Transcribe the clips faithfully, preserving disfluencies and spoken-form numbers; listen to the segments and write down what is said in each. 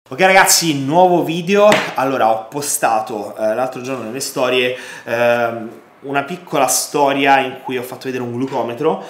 Ok ragazzi, nuovo video. Allora, ho postato eh, l'altro giorno nelle storie eh, una piccola storia in cui ho fatto vedere un glucometro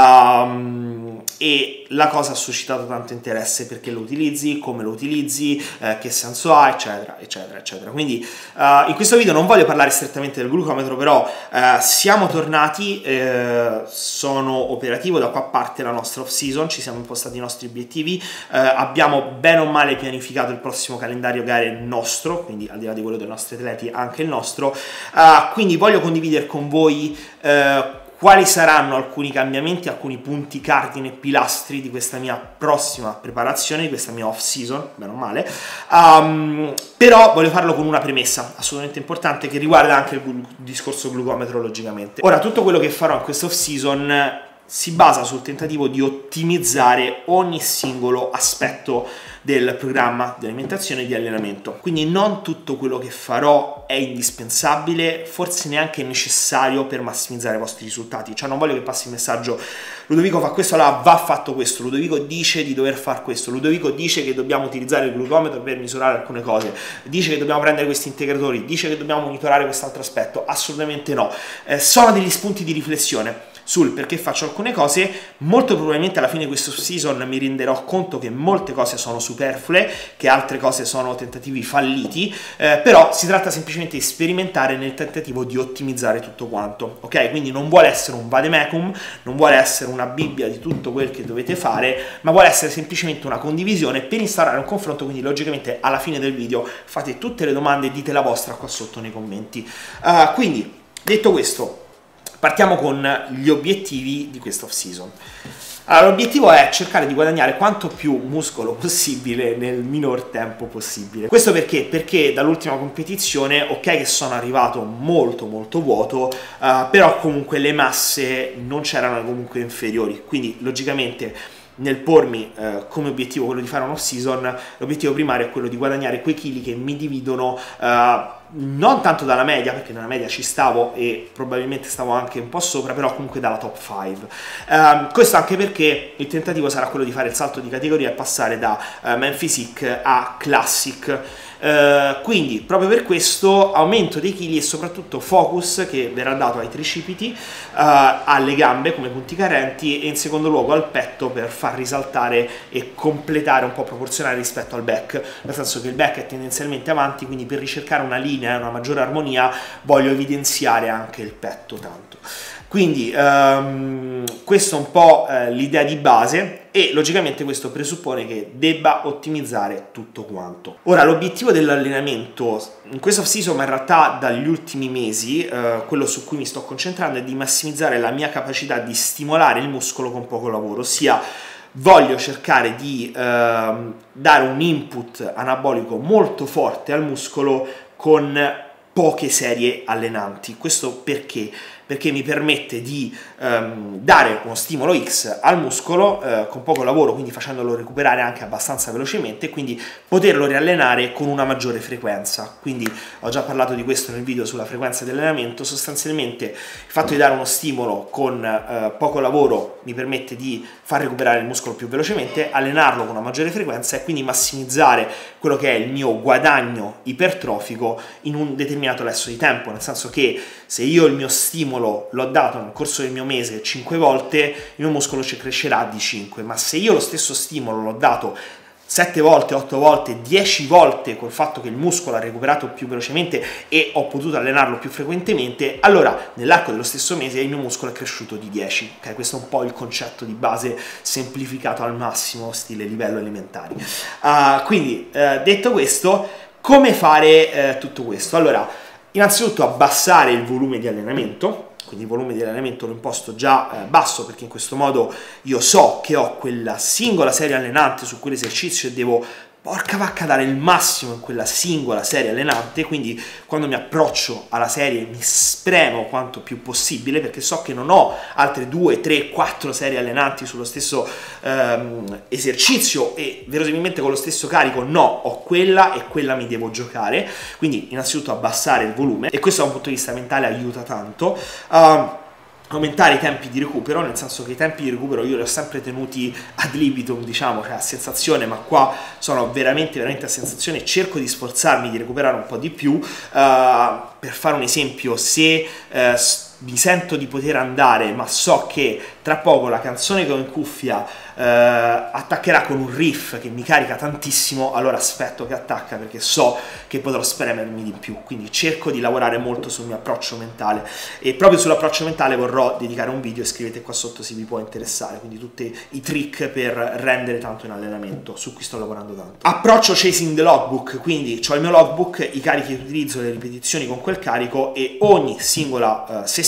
um, e la cosa ha suscitato tanto interesse, perché lo utilizzi, come lo utilizzi, eh, che senso ha, eccetera eccetera eccetera. Quindi uh, in questo video non voglio parlare strettamente del glucometro, però uh, siamo tornati, eh, sono operativo da qua a parte la nostra off season, ci siamo impostati i nostri obiettivi, eh, abbiamo bene o male pianificato il prossimo calendario gare nostro, quindi al di là di quello dei nostri atleti anche il nostro, uh, quindi voglio condividere con voi uh, quali saranno alcuni cambiamenti, alcuni punti cardine e pilastri di questa mia prossima preparazione, di questa mia off season, bene o male. Um, però voglio farlo con una premessa assolutamente importante che riguarda anche il glu- discorso glucometro, logicamente. Ora, tutto quello che farò in questa off season si basa sul tentativo di ottimizzare ogni singolo aspetto del programma di alimentazione e di allenamento. Quindi non tutto quello che farò è indispensabile, forse neanche necessario per massimizzare i vostri risultati. Cioè, non voglio che passi il messaggio: Ludovico fa questo, allora va fatto questo, Ludovico dice di dover fare questo, Ludovico dice che dobbiamo utilizzare il glucometro per misurare alcune cose, dice che dobbiamo prendere questi integratori, dice che dobbiamo monitorare quest'altro aspetto. Assolutamente no. Eh, sono degli spunti di riflessione sul perché faccio alcune cose. Molto probabilmente alla fine di questo season mi renderò conto che molte cose sono superflue, che altre cose sono tentativi falliti, eh, però si tratta semplicemente di sperimentare nel tentativo di ottimizzare tutto quanto, ok? Quindi non vuole essere un vademecum, non vuole essere una bibbia di tutto quel che dovete fare, ma vuole essere semplicemente una condivisione per instaurare un confronto. Quindi logicamente alla fine del video fate tutte le domande e dite la vostra qua sotto nei commenti. Uh, quindi, detto questo, partiamo con gli obiettivi di questa off season. Allora, l'obiettivo è cercare di guadagnare quanto più muscolo possibile nel minor tempo possibile. Questo perché? Perché dall'ultima competizione, ok che sono arrivato molto molto vuoto, uh, però comunque le masse non c'erano comunque inferiori, quindi logicamente nel pormi eh, come obiettivo quello di fare un off season, l'obiettivo primario è quello di guadagnare quei chili che mi dividono eh, non tanto dalla media, perché nella media ci stavo e probabilmente stavo anche un po' sopra, però comunque dalla top cinque. Um, questo anche perché il tentativo sarà quello di fare il salto di categoria e passare da uh, Man Physique a Classic. Uh, quindi proprio per questo aumento dei chili e soprattutto focus che verrà dato ai tricipiti, uh, alle gambe come punti carenti e in secondo luogo al petto per far risaltare e completare un po' proporzionale rispetto al back, nel senso che il back è tendenzialmente avanti, quindi per ricercare una linea e una maggiore armonia voglio evidenziare anche il petto tanto. Quindi um, questo è un po' eh, l'idea di base e logicamente questo presuppone che debba ottimizzare tutto quanto. Ora, l'obiettivo dell'allenamento in questa off season, ma in realtà dagli ultimi mesi, eh, quello su cui mi sto concentrando è di massimizzare la mia capacità di stimolare il muscolo con poco lavoro, ossia voglio cercare di eh, dare un input anabolico molto forte al muscolo con poche serie allenanti. Questo perché? Perché mi permette di um, dare uno stimolo X al muscolo uh, con poco lavoro, quindi facendolo recuperare anche abbastanza velocemente e quindi poterlo riallenare con una maggiore frequenza. Quindi ho già parlato di questo nel video sulla frequenza di allenamento. Sostanzialmente il fatto di dare uno stimolo con uh, poco lavoro mi permette di far recuperare il muscolo più velocemente, allenarlo con una maggiore frequenza e quindi massimizzare quello che è il mio guadagno ipertrofico in un determinato lasso di tempo, nel senso che se io il mio stimolo l'ho dato nel corso del mio mese cinque volte, il mio muscolo ci crescerà di cinque, ma se io lo stesso stimolo l'ho dato sette volte, otto volte, dieci volte col fatto che il muscolo ha recuperato più velocemente e ho potuto allenarlo più frequentemente, allora nell'arco dello stesso mese il mio muscolo è cresciuto di dieci. Okay? Questo è un po' il concetto di base semplificato al massimo, stile livello elementari. Uh, quindi, uh, detto questo, come fare uh, tutto questo? Allora, innanzitutto abbassare il volume di allenamento. Quindi il volume di allenamento l'ho imposto già eh, basso, perché in questo modo io so che ho quella singola serie allenante su quell'esercizio e devo, porca vacca, dare il massimo in quella singola serie allenante. Quindi quando mi approccio alla serie mi spremo quanto più possibile, perché so che non ho altre due, tre, quattro serie allenanti sullo stesso ehm, esercizio e verosimilmente con lo stesso carico. No, ho quella e quella mi devo giocare. Quindi innanzitutto abbassare il volume, e questo da un punto di vista mentale aiuta tanto. Uh, aumentare i tempi di recupero, nel senso che i tempi di recupero io li ho sempre tenuti ad libitum, diciamo, cioè a sensazione, ma qua sono veramente veramente a sensazione, cerco di sforzarmi di recuperare un po' di più. Uh, per fare un esempio, se uh, mi sento di poter andare ma so che tra poco la canzone che ho in cuffia uh, attaccherà con un riff che mi carica tantissimo, allora aspetto che attacca perché so che potrò spremermi di più, quindi cerco di lavorare molto sul mio approccio mentale, e proprio sull'approccio mentale vorrò dedicare un video, scrivete qua sotto se vi può interessare, quindi tutti i trick per rendere tanto in allenamento, su cui sto lavorando tanto. Approccio chasing the logbook, quindi ho il mio logbook, i carichi che utilizzo, le ripetizioni con quel carico, e ogni singola uh, sessione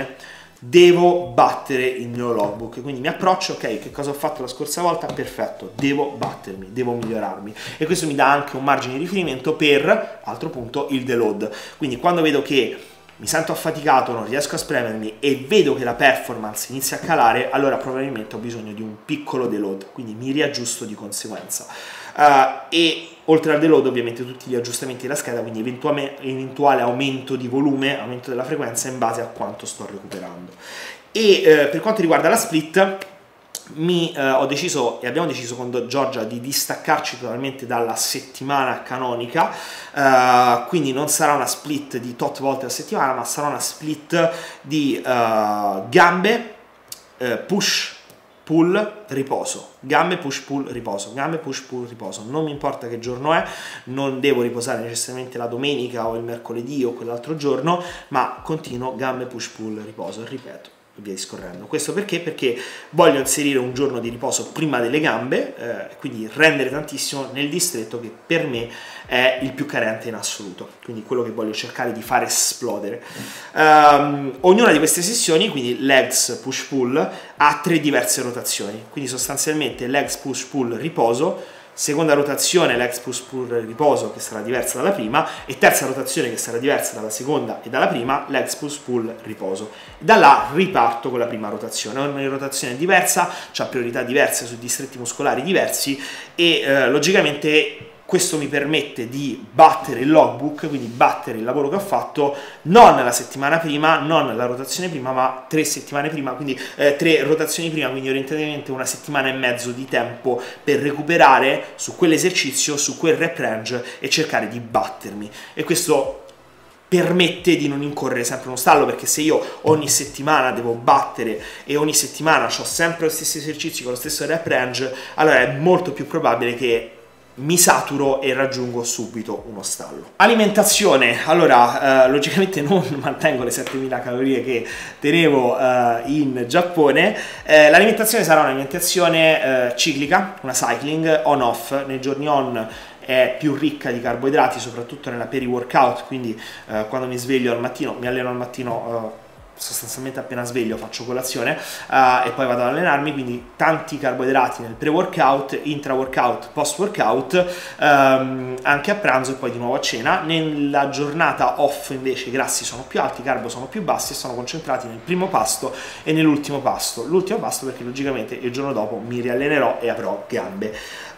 devo battere il mio logbook, quindi mi approccio, ok, che cosa ho fatto la scorsa volta? Perfetto, devo battermi, devo migliorarmi, e questo mi dà anche un margine di riferimento per, altro punto, il deload. Quindi quando vedo che mi sento affaticato, non riesco a spremermi e vedo che la performance inizia a calare, allora probabilmente ho bisogno di un piccolo deload, quindi mi riaggiusto di conseguenza. Uh, e oltre al deload ovviamente tutti gli aggiustamenti della scheda, quindi eventuale, eventuale aumento di volume, aumento della frequenza in base a quanto sto recuperando. E uh, per quanto riguarda la split, mi, uh, ho deciso e abbiamo deciso con Giorgia di distaccarci totalmente dalla settimana canonica, uh, quindi non sarà una split di tot volte a settimana, ma sarà una split di uh, gambe, uh, push, pull, riposo, gambe, push, pull, riposo, gambe, push, pull, riposo, non mi importa che giorno è, non devo riposare necessariamente la domenica o il mercoledì o quell'altro giorno, ma continuo gambe, push, pull, riposo, ripeto, e via discorrendo. Questo perché? Perché voglio inserire un giorno di riposo prima delle gambe, eh, quindi rendere tantissimo nel distretto che per me è il più carente in assoluto, quindi quello che voglio cercare di fare esplodere. Um, ognuna di queste sessioni, quindi legs, push, pull, ha tre diverse rotazioni, quindi sostanzialmente legs, push, pull, riposo, seconda rotazione legs, push, pull, riposo, che sarà diversa dalla prima, e terza rotazione che sarà diversa dalla seconda e dalla prima, legs, push, pull, riposo. Da là riparto con la prima rotazione, ogni rotazione è diversa, ha priorità diverse su distretti muscolari diversi, e eh, logicamente questo mi permette di battere il logbook, quindi battere il lavoro che ho fatto non la settimana prima, non la rotazione prima, ma tre settimane prima, quindi eh, tre rotazioni prima, quindi orientativamente una settimana e mezzo di tempo per recuperare su quell'esercizio, su quel rep range, e cercare di battermi. E questo permette di non incorrere sempre uno stallo, perché se io ogni settimana devo battere e ogni settimana ho sempre lo stesso esercizio con lo stesso rep range, allora è molto più probabile che mi saturo e raggiungo subito uno stallo. Alimentazione, allora eh, logicamente non mantengo le settemila calorie che tenevo eh, in Giappone. Eh, l'alimentazione sarà un'alimentazione eh, ciclica, una cycling on-off. Nei giorni on è più ricca di carboidrati, soprattutto nella peri-workout, quindi eh, quando mi sveglio al mattino, mi alleno al mattino, eh, sostanzialmente appena sveglio faccio colazione uh, e poi vado ad allenarmi, quindi tanti carboidrati nel pre-workout, intra-workout, post-workout, um, anche a pranzo e poi di nuovo a cena. Nella giornata off invece i grassi sono più alti, i carbo sono più bassi e sono concentrati nel primo pasto e nell'ultimo pasto. L'ultimo pasto perché logicamente il giorno dopo mi riallenerò e avrò gambe.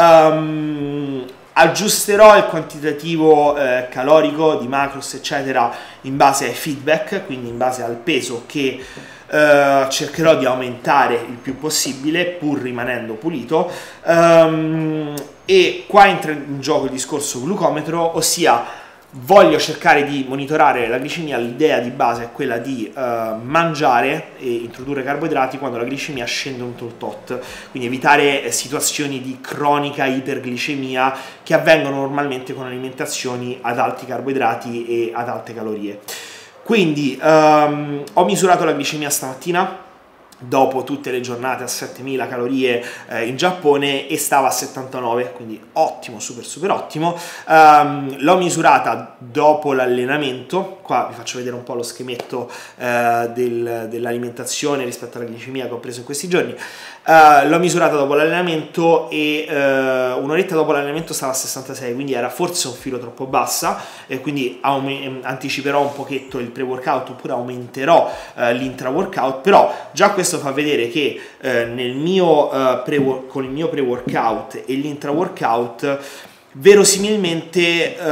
Um, Aggiusterò il quantitativo eh, calorico di macros eccetera in base ai feedback, quindi in base al peso che eh, cercherò di aumentare il più possibile pur rimanendo pulito. Um, e qua entra in gioco il discorso glucometro, ossia voglio cercare di monitorare la glicemia. L'idea di base è quella di uh, mangiare e introdurre carboidrati quando la glicemia scende un tot, quindi evitare situazioni di cronica iperglicemia che avvengono normalmente con alimentazioni ad alti carboidrati e ad alte calorie. Quindi um, ho misurato la glicemia stamattina dopo tutte le giornate a settemila calorie eh, in Giappone e stava a settantanove, quindi ottimo, super super ottimo. Um, l'ho misurata dopo l'allenamento, qua vi faccio vedere un po' lo schemetto eh, del, dell'alimentazione rispetto alla glicemia che ho preso in questi giorni. Uh, l'ho misurata dopo l'allenamento e uh, un'oretta dopo l'allenamento stava a sessantasei, quindi era forse un filo troppo bassa, e quindi anticiperò un pochetto il pre-workout oppure aumenterò uh, l'intra-workout, però già questo fa vedere che uh, nel mio, uh, pre con il mio pre-workout e l'intra-workout verosimilmente uh,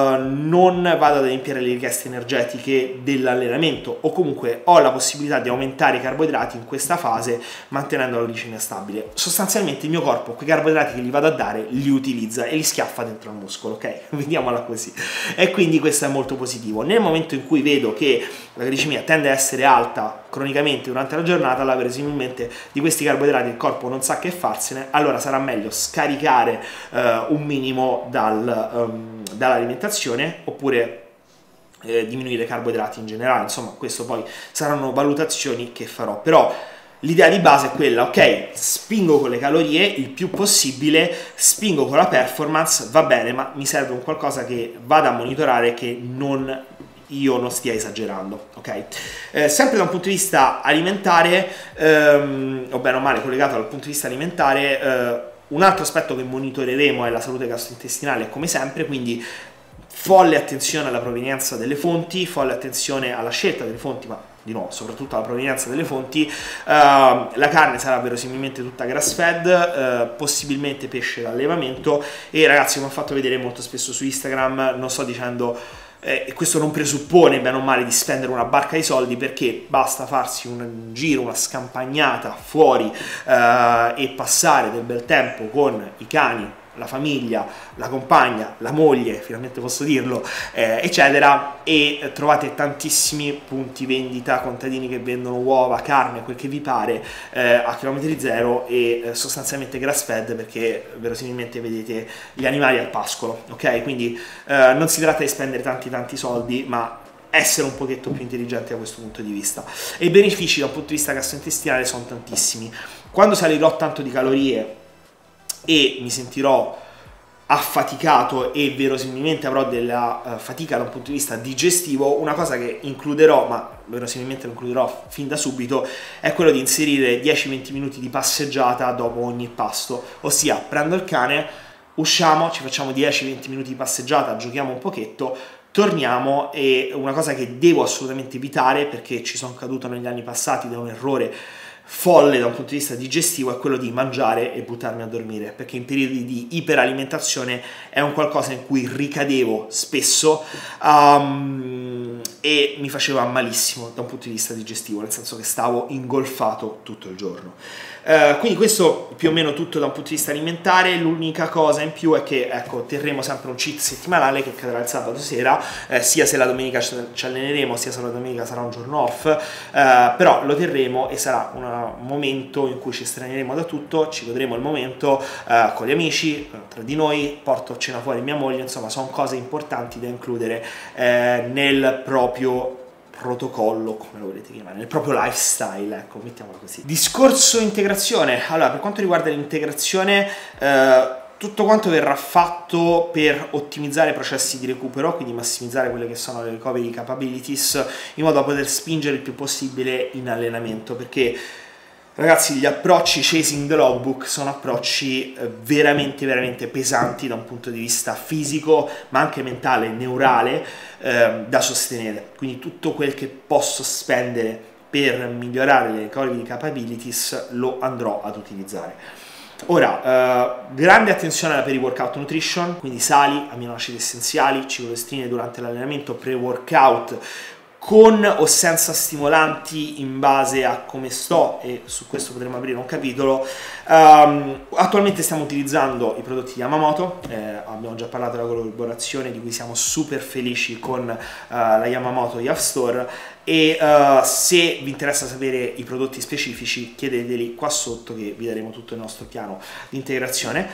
non vado ad adempiere le richieste energetiche dell'allenamento, o comunque ho la possibilità di aumentare i carboidrati in questa fase mantenendo la glicemia stabile. Sostanzialmente il mio corpo quei carboidrati che gli vado a dare li utilizza e li schiaffa dentro al muscolo, ok? Vediamola così. E quindi questo è molto positivo. Nel momento in cui vedo che la glicemia tende a essere alta cronicamente durante la giornata, la verosimilmente di questi carboidrati il corpo non sa che farsene, allora sarà meglio scaricare uh, un minimo dal, um, dall'alimentazione, oppure eh, diminuire i carboidrati in generale. Insomma, questo poi saranno valutazioni che farò, però l'idea di base è quella, ok, spingo con le calorie il più possibile, spingo con la performance, va bene, ma mi serve un qualcosa che vada a monitorare, che non io non stia esagerando, ok? Eh, sempre da un punto di vista alimentare, ehm, o bene o male collegato dal punto di vista alimentare, eh, un altro aspetto che monitoreremo è la salute gastrointestinale, come sempre, quindi folle attenzione alla provenienza delle fonti, folle attenzione alla scelta delle fonti, ma di nuovo soprattutto alla provenienza delle fonti. Uh, la carne sarà verosimilmente tutta grass fed, uh, possibilmente pesce d'allevamento, e ragazzi, come ho fatto vedere molto spesso su Instagram, non sto dicendo e questo non presuppone bene o male di spendere una barca di soldi, perché basta farsi un giro, una scampagnata fuori eh, e passare del bel tempo con i cani, la famiglia, la compagna, la moglie, finalmente posso dirlo, eh, eccetera, e trovate tantissimi punti vendita, contadini che vendono uova, carne, quel che vi pare, eh, a chilometri zero e eh, sostanzialmente grass fed, perché verosimilmente vedete gli animali al pascolo, ok? Quindi eh, non si tratta di spendere tanti tanti soldi, ma essere un pochetto più intelligenti da questo punto di vista. E i benefici dal punto di vista gastrointestinale sono tantissimi. Quando salirò tanto di calorie e mi sentirò affaticato e verosimilmente avrò della uh, fatica da un punto di vista digestivo, una cosa che includerò, ma verosimilmente lo includerò fin da subito, è quello di inserire dieci venti minuti di passeggiata dopo ogni pasto, ossia prendo il cane, usciamo, ci facciamo dieci venti minuti di passeggiata, giochiamo un pochetto, torniamo. E una cosa che devo assolutamente evitare, perché ci sono caduto negli anni passati ed è un errore folle da un punto di vista digestivo, è quello di mangiare e buttarmi a dormire, perché in periodi di iperalimentazione è un qualcosa in cui ricadevo spesso um, e mi faceva malissimo da un punto di vista digestivo, nel senso che stavo ingolfato tutto il giorno. Uh, quindi questo più o meno tutto da un punto di vista alimentare. L'unica cosa in più è che, ecco, terremo sempre un cheat settimanale che cadrà il sabato sera, eh, sia se la domenica ci alleneremo, sia se la domenica sarà un giorno off, uh, però lo terremo e sarà un momento in cui ci estraneremo da tutto, ci godremo il momento uh, con gli amici, tra di noi, porto a cena fuori mia moglie, insomma sono cose importanti da includere eh, nel proprio protocollo, come lo volete chiamare, nel proprio lifestyle, ecco, mettiamola così. Discorso integrazione. Allora, per quanto riguarda l'integrazione, eh, tutto quanto verrà fatto per ottimizzare i processi di recupero, quindi massimizzare quelle che sono le recovery capabilities, in modo da poter spingere il più possibile in allenamento, perché ragazzi, gli approcci chasing the logbook sono approcci eh, veramente veramente pesanti da un punto di vista fisico, ma anche mentale, neurale, eh, da sostenere. Quindi tutto quel che posso spendere per migliorare le recovery capabilities lo andrò ad utilizzare. Ora, eh, grande attenzione alla peri-workout nutrition, quindi sali, aminoacidi essenziali, ciclodestrine durante l'allenamento, pre-workout, con o senza stimolanti in base a come sto, e su questo potremo aprire un capitolo. Um, attualmente stiamo utilizzando i prodotti Yamamoto, eh, abbiamo già parlato della collaborazione di cui siamo super felici con uh, la Yamamoto Y A F Store, e uh, se vi interessa sapere i prodotti specifici chiedeteli qua sotto, che vi daremo tutto il nostro piano di integrazione.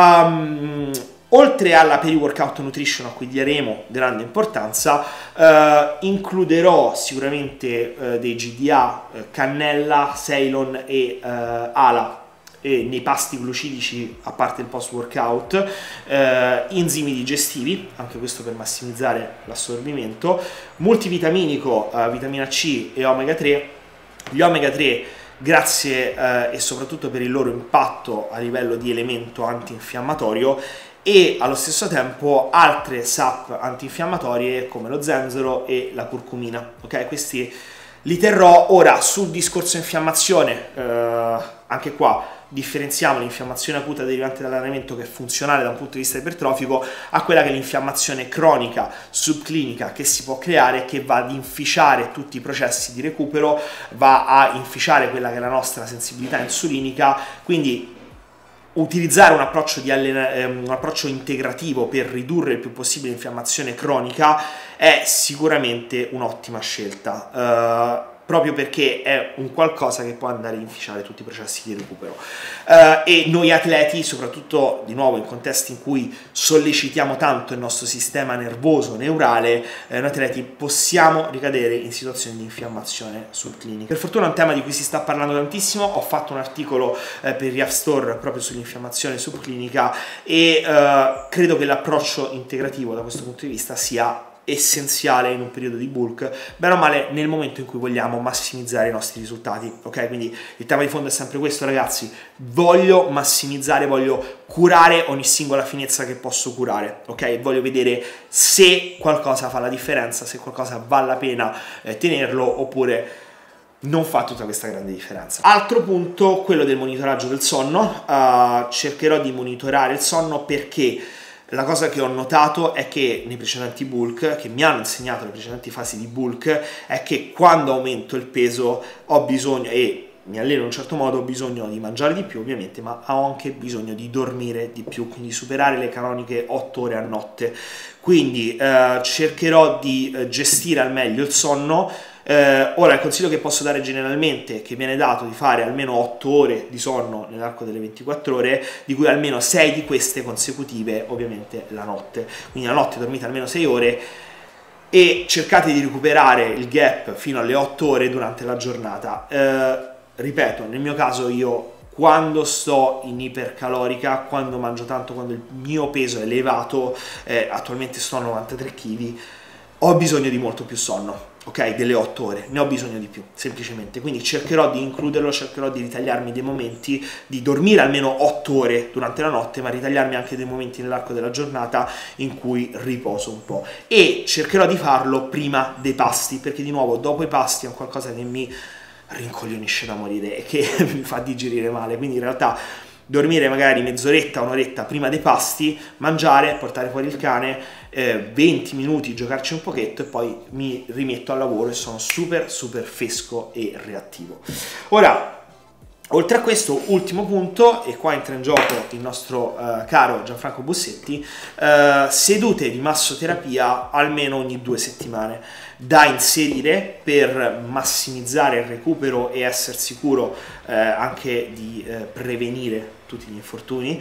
Um, Oltre alla peri-workout nutrition, a cui daremo grande importanza, eh, includerò sicuramente eh, dei G D A, eh, cannella, Ceylon e eh, ala e nei pasti glucidici, a parte il post-workout, eh, enzimi digestivi, anche questo per massimizzare l'assorbimento, multivitaminico, eh, vitamina C e omega tre. Gli omega tre, grazie eh, e soprattutto per il loro impatto a livello di elemento antinfiammatorio, e allo stesso tempo altre S A P antinfiammatorie come lo zenzero e la curcumina, ok? Questi li terrò. Ora sul discorso infiammazione, eh, anche qua differenziamo l'infiammazione acuta derivante dall'allenamento, che è funzionale da un punto di vista ipertrofico, a quella che è l'infiammazione cronica subclinica che si può creare, che va ad inficiare tutti i processi di recupero, va a inficiare quella che è la nostra sensibilità insulinica. Quindi utilizzare un approccio, di un approccio integrativo per ridurre il più possibile l'infiammazione cronica è sicuramente un'ottima scelta, uh, proprio perché è un qualcosa che può andare a inficiare tutti i processi di recupero. Uh, e noi atleti, soprattutto di nuovo in contesti in cui sollecitiamo tanto il nostro sistema nervoso, neurale, eh, noi atleti possiamo ricadere in situazioni di infiammazione subclinica. Per fortuna è un tema di cui si sta parlando tantissimo. Ho fatto un articolo eh, per React Store proprio sull'infiammazione subclinica e uh, credo che l'approccio integrativo da questo punto di vista sia essenziale in un periodo di bulk, bene o male nel momento in cui vogliamo massimizzare i nostri risultati. Ok, quindi il tema di fondo è sempre questo, ragazzi: voglio massimizzare, voglio curare ogni singola finezza che posso curare, ok? Voglio vedere se qualcosa fa la differenza, se qualcosa vale la pena eh, tenerlo oppure non fa tutta questa grande differenza. Altro punto, quello del monitoraggio del sonno. Uh, cercherò di monitorare il sonno, perché la cosa che ho notato è che nei precedenti bulk, che mi hanno insegnato le precedenti fasi di bulk, è che quando aumento il peso ho bisogno, e mi alleno in un certo modo, ho bisogno di mangiare di più ovviamente, ma ho anche bisogno di dormire di più, quindi superare le canoniche otto ore a notte. Quindi eh, cercherò di eh, gestire al meglio il sonno. Eh, ora il consiglio che posso dare generalmente, che viene dato, di fare almeno otto ore di sonno nell'arco delle ventiquattro ore, di cui almeno sei di queste consecutive ovviamente la notte. Quindi la notte dormite almeno sei ore e cercate di recuperare il gap fino alle otto ore durante la giornata. Eh, ripeto, nel mio caso io quando sto in ipercalorica, quando mangio tanto, quando il mio peso è elevato, eh, attualmente sto a novantatré chili, ho bisogno di molto più sonno. Ok, delle otto ore, ne ho bisogno di più, semplicemente. Quindi cercherò di includerlo, cercherò di ritagliarmi dei momenti, di dormire almeno otto ore durante la notte, ma ritagliarmi anche dei momenti nell'arco della giornata in cui riposo un po'. E cercherò di farlo prima dei pasti, perché di nuovo dopo i pasti è un qualcosa che mi rincoglionisce da morire e che mi fa digerire male. Quindi in realtà dormire magari mezz'oretta, un'oretta prima dei pasti, mangiare, portare fuori il cane, eh, venti minuti, giocarci un pochetto e poi mi rimetto al lavoro e sono super super fresco e reattivo. Ora, oltre a questo, ultimo punto, e qua entra in gioco il nostro eh, caro Gianfranco Bussetti, eh, sedute di massoterapia almeno ogni due settimane da inserire per massimizzare il recupero e essere sicuro eh, anche di eh, prevenire tutti gli infortuni,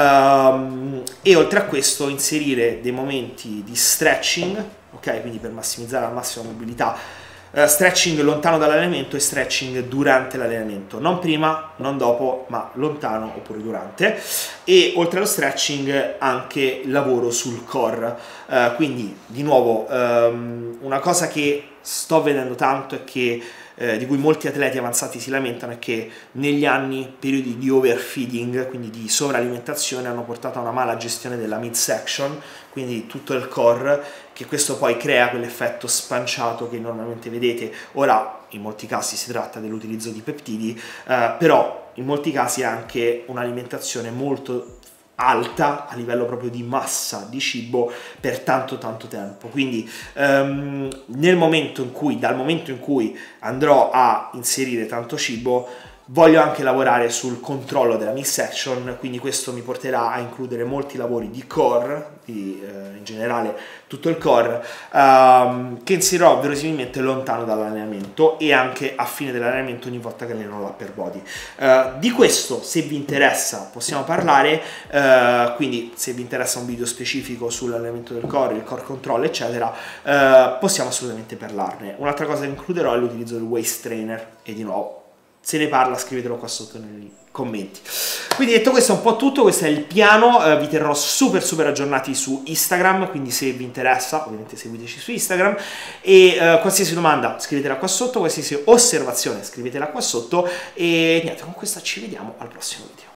um, e oltre a questo inserire dei momenti di stretching, ok, quindi per massimizzare al massimo la mobilità. Uh, stretching lontano dall'allenamento e stretching durante l'allenamento, non prima, non dopo, ma lontano oppure durante. E oltre allo stretching anche lavoro sul core, uh, quindi di nuovo um, una cosa che sto vedendo tanto e che eh, di cui molti atleti avanzati si lamentano è che negli anni periodi di overfeeding, quindi di sovralimentazione, hanno portato a una mala gestione della midsection, quindi tutto il core, che questo poi crea quell'effetto spanciato che normalmente vedete. Ora in molti casi si tratta dell'utilizzo di peptidi, eh, però in molti casi è anche un'alimentazione molto alta a livello proprio di massa di cibo per tanto tanto tempo. Quindi um, nel momento in cui, dal momento in cui andrò a inserire tanto cibo, voglio anche lavorare sul controllo della midsection, quindi questo mi porterà a includere molti lavori di core, di, eh, in generale tutto il core, um, che inserirò verosimilmente lontano dall'allenamento e anche a fine dell'allenamento ogni volta che alleno l'upper body. Uh, di questo, se vi interessa, possiamo parlare, uh, quindi se vi interessa un video specifico sull'allenamento del core, il core control, eccetera, uh, possiamo assolutamente parlarne. Un'altra cosa che includerò è l'utilizzo del waist trainer, e di nuovo, se ne parla, scrivetelo qua sotto nei commenti. Quindi detto questo è un po' tutto, questo è il piano, eh, vi terrò super super aggiornati su Instagram, quindi se vi interessa ovviamente seguiteci su Instagram, e eh, qualsiasi domanda scrivetela qua sotto, qualsiasi osservazione scrivetela qua sotto, e niente, con questo ci vediamo al prossimo video.